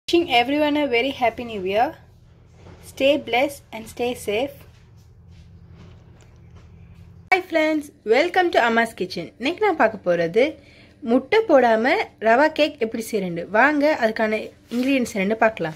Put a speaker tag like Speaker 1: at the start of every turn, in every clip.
Speaker 1: Wishing everyone a very happy new year. Stay blessed and stay safe. Hi friends, welcome to Amma's Kitchen. இன்னைக்கு நான் பார்க்க போறது முட்டை போடாம ரவா கேக் எப்படி செய்யறது. வாங்க அதுக்கான ingredients என்னன்னு பார்க்கலாம்.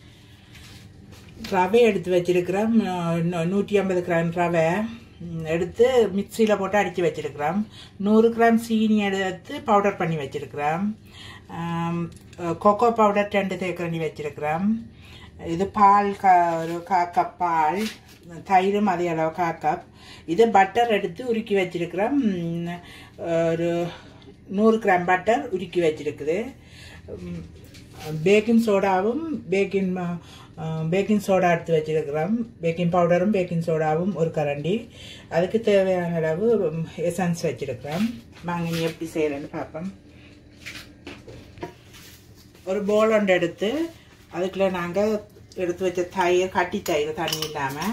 Speaker 2: ரவை எடுத்து வச்சிருக்கேன். 150 கிராம் ரவை எடுத்து மிக்ஸில போட்டு அடிச்சு வச்சிருக்கேன். 100 கிராம் சீனி எடுத்து பவுடர் பண்ணி வச்சிருக்கேன். கோகோ பவுடர் 2 தேக்கரண்டி வச்சிருக்கேன். இது பால் ஒரு 1/4 கப் பால், தயிரும் அதே அளவு 1/4 கப். இது பட்டர் எடுத்து உருக்கி வச்சிருக்கிறேன். ஒரு 100 கிராம் பட்டர் உருக்கி வச்சிருக்குது. பேக்கிங் சோடாவும் பேக்கிங் சோடா எடுத்து வச்சிருக்கிறோம். பேக்கிங் பவுடரும் பேக்கிங் சோடாவும் ஒரு கரண்டி. அதுக்கு தேவையான அளவு எசன்ஸ் வச்சிருக்கிறோம். வாங்க நீ எப்படி செய்யறேன்னு பார்ப்போம். ஒரு போல் ஒன்று எடுத்து அதுக்குள்ள நாங்கள் எடுத்து வச்ச தயிர், கட்டி தயிர் தண்ணி இல்லாமல்.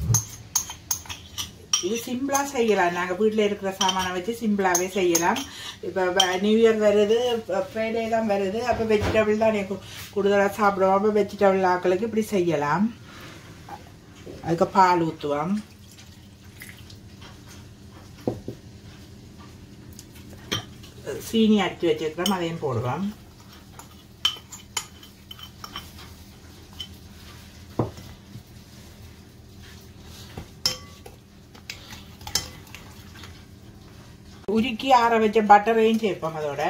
Speaker 2: இது சிம்பிளாக செய்யலாம். நாங்கள் வீட்டில் இருக்கிற சாமானை வச்சு சிம்பிளாகவே செய்யலாம். இப்போ நியூ இயர் வருது, ஃப்ரைடே தான் வருது. அப்போ வெஜிடபிள் தான் எனக்கு கூடுதலாக சாப்பிடுவோம். அப்போ வெஜிடபிள் ஆக்களுக்கு இப்படி செய்யலாம். அதுக்கு பால் ஊற்றுவோம். சீனி அடித்து வச்சுருக்கிறோம், அதையும் போடுவோம். உருக்கி ஆற வச்ச பட்டரையும் சேர்ப்போம் அதோட.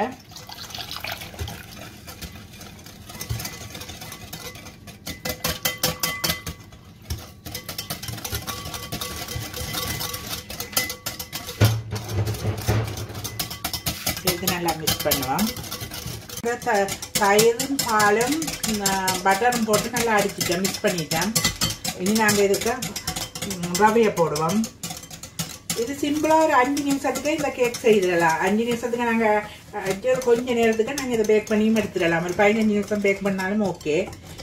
Speaker 2: சேர்த்து நல்லா மிக்ஸ் பண்ணுவோம். தயிரும் பாலும் பட்டரும் போட்டு நல்லா அடிச்சுட்டேன், மிக்ஸ் பண்ணிட்டேன். இனி நாங்கள் இதுக்கு ரவையை போடுவோம். இது சிம்பிளாக ஒரு 5 நிமிஷத்துக்கு இந்த கேக் செய்திடலாம். 5 நிமிஷத்துக்கு நாங்கள் கொஞ்ச நேரத்துக்கு நாங்கள் இதை பேக் பண்ணியும் எடுத்துடலாம். ஒரு 15 நிமிஷம் பேக் பண்ணாலும் ஓகே.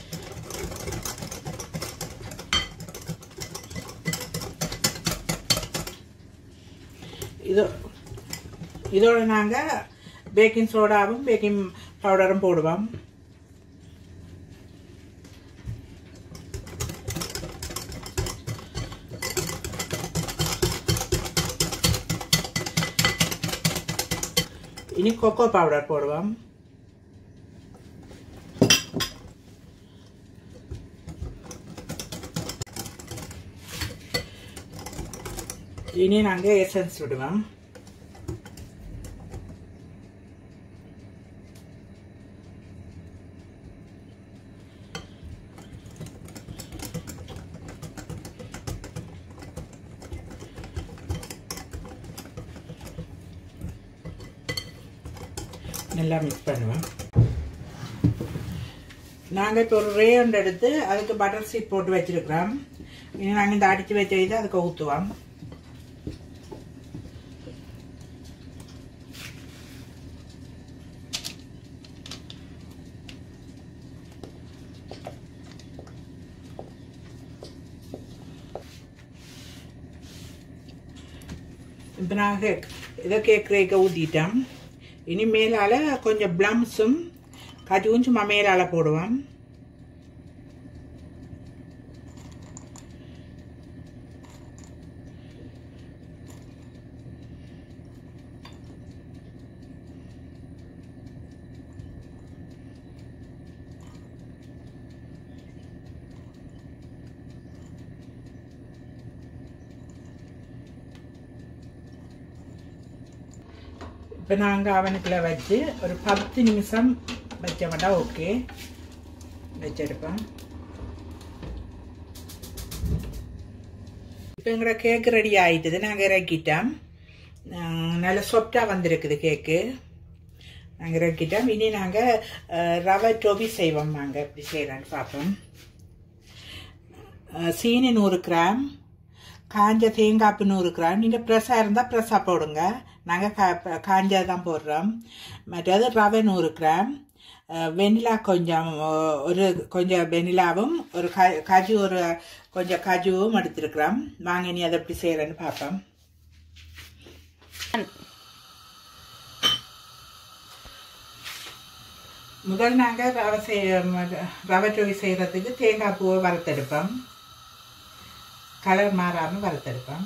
Speaker 2: இதோட நாங்கள் பேக்கிங் சோடாவும் பேக்கிங் பவுடரும் போடுவோம். இனி கோகோ பவுடர் போடுவோம். இனி நாங்கள் எசன்ஸ் விடுவோம். நல்லா மிக்ஸ் பண்ணுவோம். நாங்கள் இப்போ ஒரு ரேண்ட் எடுத்து அதுக்கு பட்டர் சீட் போட்டு வச்சிருக்கிறோம். இனி நாங்கள் இந்த அடித்து வச்ச இதை அதுக்கு ஊற்றுவோம். இப்போ நாங்கள் இதை கேக் ரேக்க ஊற்றிட்டோம். இனி மேலால கொஞ்சம் பிளம்ஸும் கஜுவும் சும்மா மேலால போடுவோம். இப்போ நாங்கள் அவனுக்குள்ள வச்சு ஒரு 10 நிமிஷம் வச்ச மாட்டா ஓகே வச்சிருப்போம். இப்போ எங்களோட கேக்கு ரெடி ஆகிட்டுது. நாங்கள் இறக்கிட்டோம். நல்ல சாஃப்டாக வந்திருக்குது கேக்கு. நாங்கள் இறக்கிட்டோம். இனி நாங்கள் ரவை டோபி செய்வோம். நாங்கள் எப்படி செய்யலான்னு பார்ப்போம். சீனி 100 கிராம், காஞ்ச தேங்காய்ப்பு 100 கிராம். நீங்கள் ப்ரெஸ்ஸாக இருந்தால் ப்ரெஸ்ஸாக போடுங்க. நாங்கள் காஞ்சா தான் போடுறோம். மற்றது ரவை 100 கிராம், வெனிலா கொஞ்சம் வெனிலாவும் ஒரு கஜு கொஞ்சம் கஜுவும் எடுத்துருக்குறோம். வாங்க நீ அதை எப்படி செய்யறேன்னு பார்ப்போம். முதல் நாங்கள் ரவை டோஃபி செய்கிறதுக்கு தேங்காய் பூவை வறுத்தெடுப்போம். கலர் மாறாமல் வறுத்தெடுப்போம்.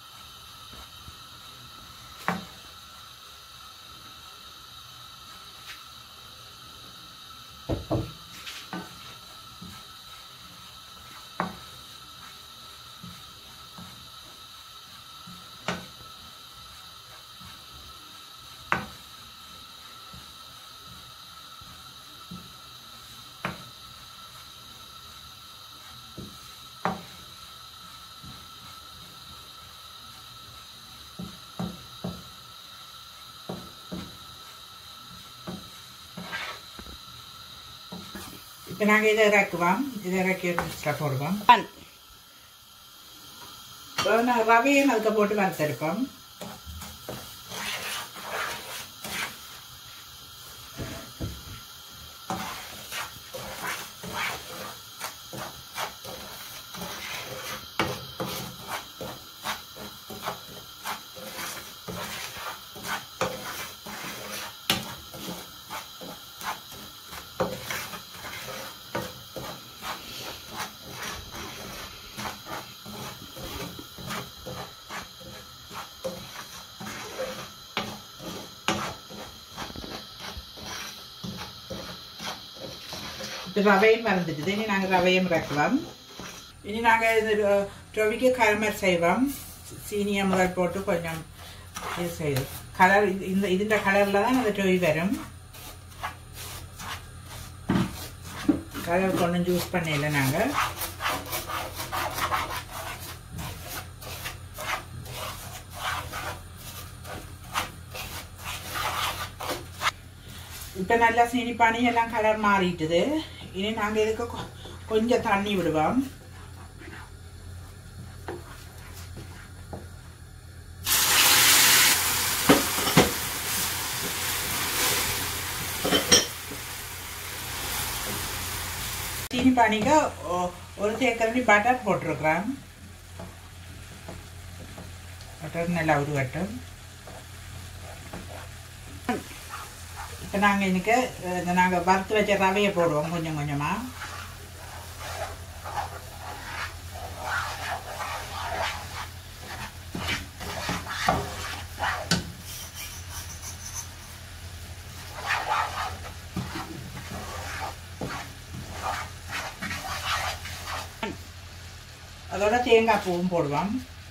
Speaker 2: இப்போ நாங்கள் இதை இறக்குவோம். இதை இறக்கி மிக்ஸில் போடுவோம். ரவையும் அதுக்கு போட்டு வறுத்தெடுப்போம். ரவையும் மறந்துட்டுது. இனி நாங்கள் ரவையும் இறக்குவோம். இனி நாங்கள் இது டோஃபிக்கு கலர் செய்வோம். சீனியை முதல் போட்டு கொஞ்சம் இது செய்வோம். கலர் இந்த கலரில் தான் அந்த டோஃபி வரும். கலர் கொஞ்சம் யூஸ் பண்ணல நாங்கள். இப்போ நல்லா சீனி பானி எல்லாம் கலர் மாறிட்டுது. இனி நாங்கள் இதுக்கு கொஞ்சம் தண்ணி விடுவோம். சீனி பானிக்கு ஒரு தேக்கரண்டி பட்டர் போட்டிருக்கிறோம். பட்டர் நல்லா உருவட்டும். இப்போ நாங்கள் இன்னைக்கு நாங்கள் வறுத்து வச்ச ரவையை போடுவோம் கொஞ்சம் கொஞ்சமாக. அதோட தேங்காய் பூவும் போடுவோம்.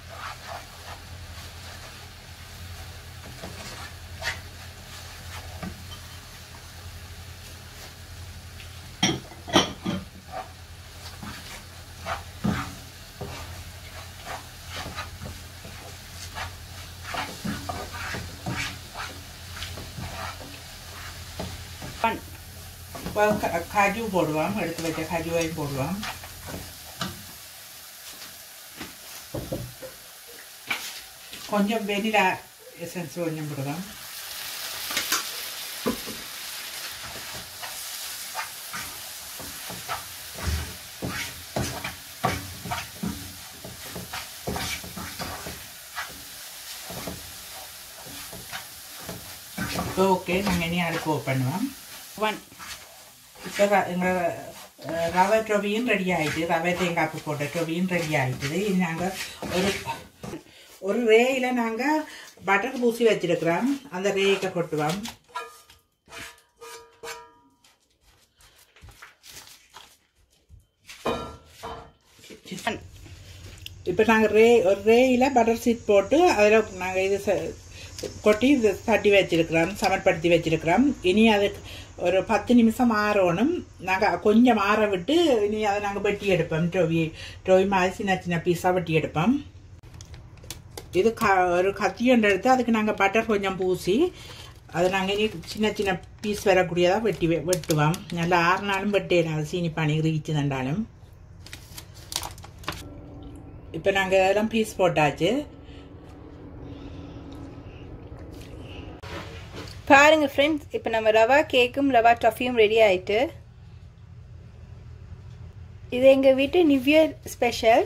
Speaker 2: காஜு போடுவோம். எடுத்து வச்ச காஜுவையும் போடுவோம். கொஞ்சம் வெனிலா எசன்ஸ் கொஞ்சம் போடுவோம். ஓகே, நாங்கள் இனி அடுப்பு ஓப்பன் பண்ணுவோம். இப்போ எங்கள் ரவை டோஃபியும் ரெடி ஆகிட்டு, ரவை தேங்காய்ப்பு போட்ட டோஃபியும் ரெடி ஆகிட்டுது. இது நாங்கள் ஒரு ரேயில் நாங்கள் பட்டர் பூசி வச்சிருக்கிறோம். அந்த ரேய்க்கு கொட்டுவோம். இப்போ நாங்கள் ஒரு ரேயில் பட்டர் சீட் போட்டு அதில் நாங்கள் இது கொட்டி தட்டி வச்சிருக்கிறோம், சமன்படுத்தி வச்சிருக்கிறோம். இனி அது ஒரு 10 நிமிஷம் ஆறணும். நாங்கள் கொஞ்சம் ஆற விட்டு இனி அதை நாங்கள் வெட்டி எடுப்போம். டோஃபி மாதிரி சின்ன சின்ன பீஸாக வெட்டி எடுப்போம். இது ஒரு கத்தி ஒன்று எடுத்து அதுக்கு நாங்கள் பட்டர் கொஞ்சம் பூசி அதை நாங்கள் இனி சின்ன சின்ன பீஸ் வரக்கூடியதாக வெட்டுவோம். நல்லா ஆறுனாலும் வெட்டேன். சீனி பானி ரீச்சு தண்டாலும். இப்போ நாங்கள் அதெல்லாம் பீஸ் போட்டாச்சு.
Speaker 1: பாருங்க ஃப்ரெண்ட்ஸ், இப்போ நம்ம ரவா கேக்கும் ரவா டஃபியும் ரெடி ஆயிட்டு. இது எங்கள் வீட்டு new year special.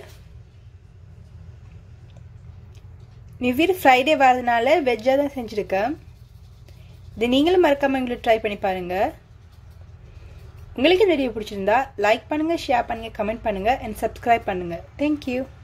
Speaker 1: New year Friday வரதுனால வெஜ்ஜாக தான் செஞ்சுருக்கேன். இது நீங்களும் மறக்காமல் எங்களுக்கு ட்ரை பண்ணி பாருங்கள். உங்களுக்கு இந்த வீடியோ பிடிச்சிருந்தா லைக் பண்ணுங்கள், ஷேர் பண்ணுங்கள், கமெண்ட் பண்ணுங்கள் அண்ட் சப்ஸ்கிரைப் பண்ணுங்கள். தேங்க்யூ.